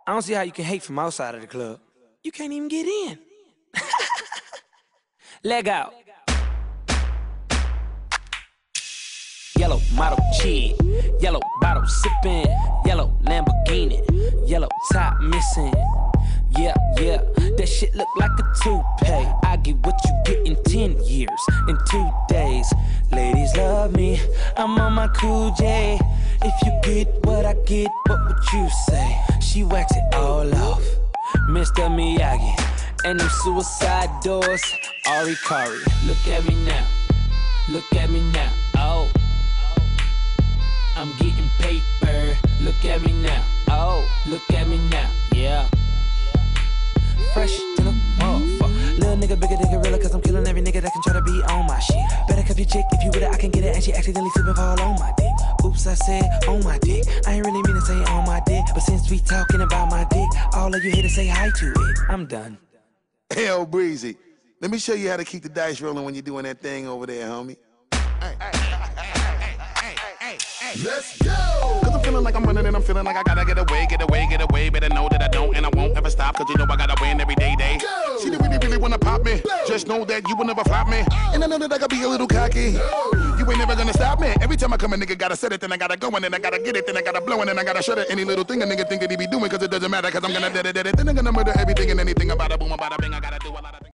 I don't see how you can hate from outside of the club. You can't even get in. Leg out. Yellow model chick, yellow bottle sipping, yellow Lamborghini, yellow top missing. Yeah, yeah, that shit look like a toupee. I get what you get in 10 years, in 2 days. Ladies love me, I'm on my cool J. If you get what I get, what would you say? She wax it all off, Mr. Miyagi. And them suicide doors, Ari Kari. Look at me now, look at me now, oh. I'm getting paper, look at me now, oh. Look at me now, yeah. Fresh to the motherfucker. Little nigga bigger than gorilla, cause I'm killing every nigga that can try to be on my shit. Better cuff your chick, if you with it, I can get it. And she accidentally slip and fall on my dick. Oops, I said on my dick. I ain't really mean to say on my dick, but since we talking about my dick, all of you here to say hi to it. I'm done. Hell, Breezy, let me show you how to keep the dice rolling when you're doing that thing over there, homie. Let's go! Cause I'm feeling like I'm running and I'm feeling like I gotta get away. Better know that I don't and I won't ever stop, cause you know I gotta win every day. Go! See, they really wanna pop me. Go! Just know that you will never flop me. And I know that I gotta be a little cocky. No! You ain't never gonna stop me. Every time I come, a nigga gotta set it, then I gotta go, and then I gotta get it, then I gotta blow, and then I gotta shut it. Any little thing a nigga think that he be doing, cause it doesn't matter, cause I'm gonna dead it. Then I'm gonna murder everything and anything about a boom, about a bing. I gotta do a lot of things.